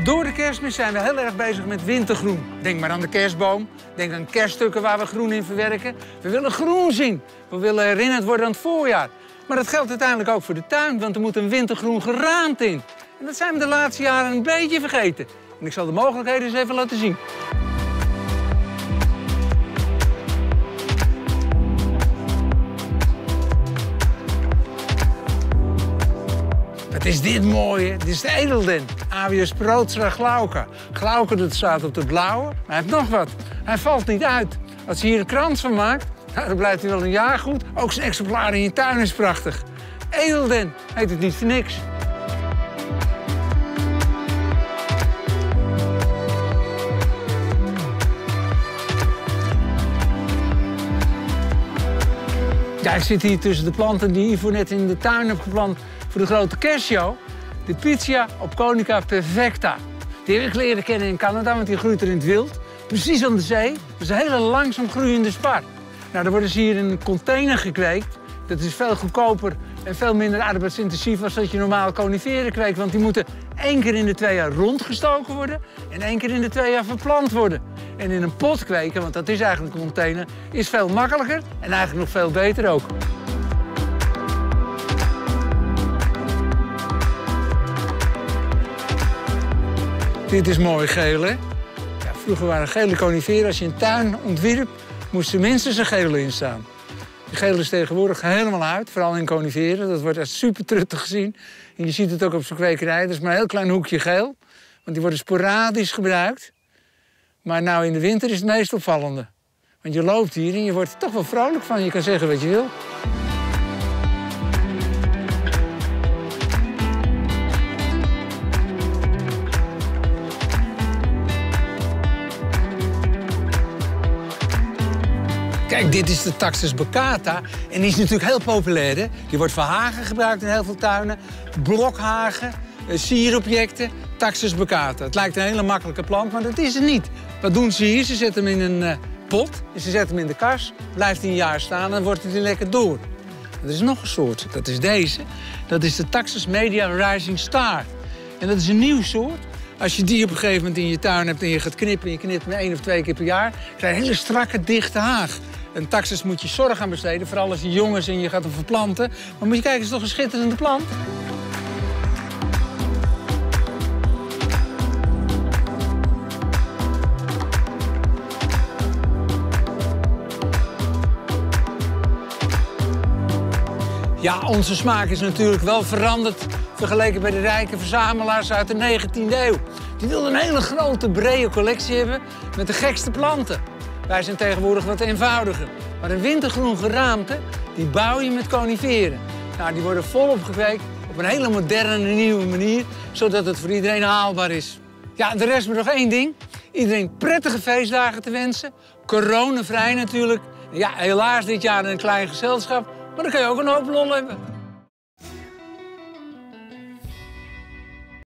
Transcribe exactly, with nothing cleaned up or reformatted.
Door de kerstmis zijn we heel erg bezig met wintergroen. Denk maar aan de kerstboom. Denk aan kerststukken waar we groen in verwerken. We willen groen zien. We willen herinnerd worden aan het voorjaar. Maar dat geldt uiteindelijk ook voor de tuin, want er moet een wintergroen geraamte in. En dat zijn we de laatste jaren een beetje vergeten. En ik zal de mogelijkheden eens even laten zien. Wat is dit mooie? Dit is de edelden. Avius protra glauca. Glauca, dat staat op de blauwe. Maar hij heeft nog wat. Hij valt niet uit. Als je hier een krans van maakt, nou, dan blijft hij wel een jaar goed. Ook zijn exemplaar in je tuin is prachtig. Edelden heet het niet voor niks. Ja, ik zit hier tussen de planten die Ivo net in de tuin heeft geplant voor de grote kerstshow. De Pitzia Opconica perfecta. Die heb ik leren kennen in Canada, want die groeit er in het wild. Precies aan de zee. Dat is een hele langzaam groeiende spar. Nou, dan worden ze hier in een container gekweekt. Dat is veel goedkoper en veel minder arbeidsintensief als dat je normaal coniferen kweekt. Want die moeten één keer in de twee jaar rondgestoken worden en één keer in de twee jaar verplant worden. En in een pot kweken, want dat is eigenlijk een container, is veel makkelijker en eigenlijk nog veel beter ook. Dit is mooi geel, hè? Ja, vroeger waren gele coniferen, als je een tuin ontwierp, moest er minstens een gele in staan. Die gele is tegenwoordig helemaal uit, vooral in coniferen. Dat wordt echt super truttig gezien. En je ziet het ook op zo'n kwekerij. Dat is maar een heel klein hoekje geel, want die worden sporadisch gebruikt. Maar nou in de winter is het meest opvallende. Want je loopt hier en je wordt er toch wel vrolijk van. Je kan zeggen wat je wil. Kijk, dit is de Taxus baccata. En die is natuurlijk heel populair, hè? Die wordt voor hagen gebruikt in heel veel tuinen. Blokhagen, sierobjecten, Taxus baccata. Het lijkt een hele makkelijke plant, maar dat is het niet. Wat doen ze hier? Ze zetten hem in een uh, pot. En ze zetten hem in de kas. Blijft hij een jaar staan en dan wordt hij lekker door. Er is nog een soort. Dat is deze. Dat is de Taxus media rising star. En dat is een nieuw soort. Als je die op een gegeven moment in je tuin hebt en je gaat knippen... en je knipt hem één of twee keer per jaar, krijg je een hele strakke, dichte haag. Een Taxus moet je zorg aan besteden, vooral als hij jong is en je gaat hem verplanten. Maar moet je kijken, het is toch een schitterende plant? Ja, onze smaak is natuurlijk wel veranderd vergeleken bij de rijke verzamelaars uit de negentiende eeuw. Die wilden een hele grote, brede collectie hebben met de gekste planten. Wij zijn tegenwoordig wat eenvoudiger. Maar een wintergroen geraamte, die bouw je met coniferen. Nou, die worden volop gekweekt op een hele moderne, nieuwe manier, zodat het voor iedereen haalbaar is. Ja, de rest me nog één ding. Iedereen prettige feestdagen te wensen. Coronavrij natuurlijk. Ja, helaas dit jaar in een klein gezelschap, maar dan kan je ook een hoop lol hebben.